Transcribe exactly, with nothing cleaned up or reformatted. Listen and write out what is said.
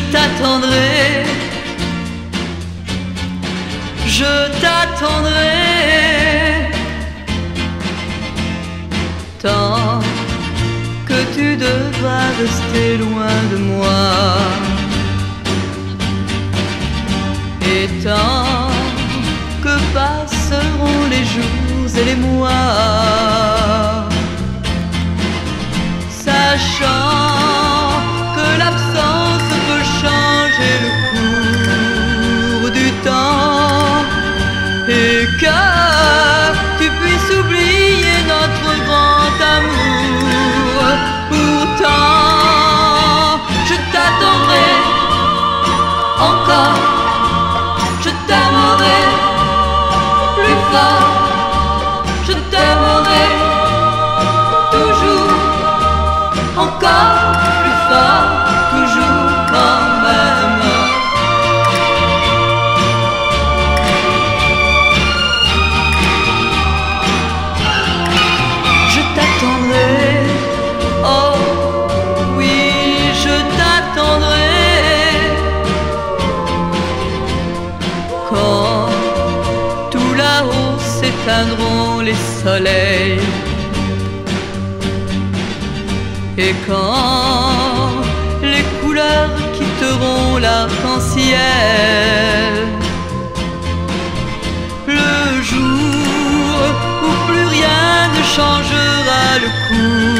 t'attendrai, je t'attendrai, tant que tu devras rester loin de moi, et tant que passeront les jours et les mois, sachant que l'absence peut changer le cours du temps, et que tu puisses oublier notre grand amour. Pourtant, je t'attendrai encore, je t'aimerai plus fort, je t'aimerai toujours, encore plus fort, toujours quand même. Je t'attendrai, oh oui, je t'attendrai, quand tout là-haut s'éteindront les soleils, et quand les couleurs quitteront l'arc-en-ciel, le jour où plus rien ne changera le cours